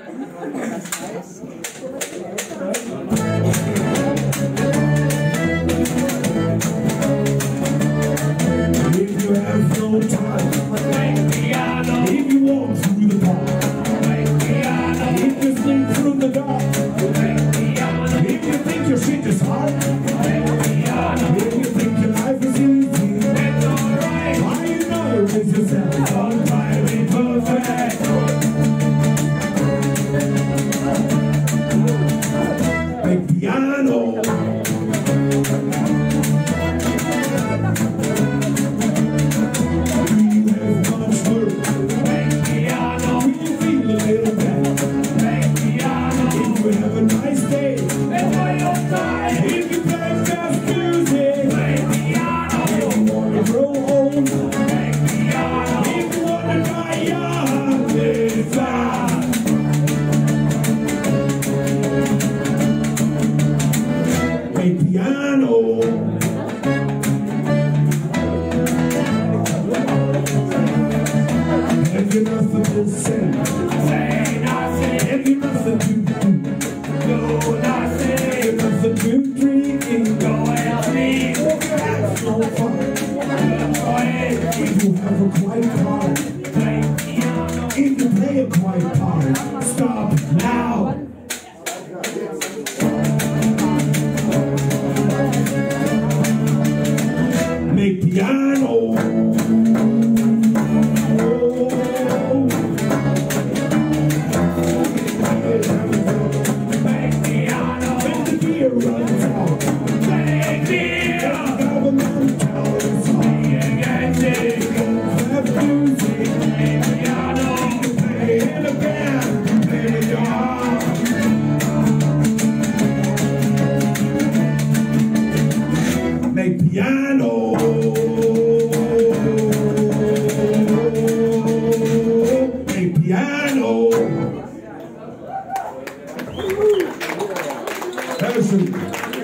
If you have no time, if you walk through the park, if you sleep through the dark, if you think your shit is hard, if you think your life is easy, why you know it's yourself all time in perfect. Make piano. Dankeschön.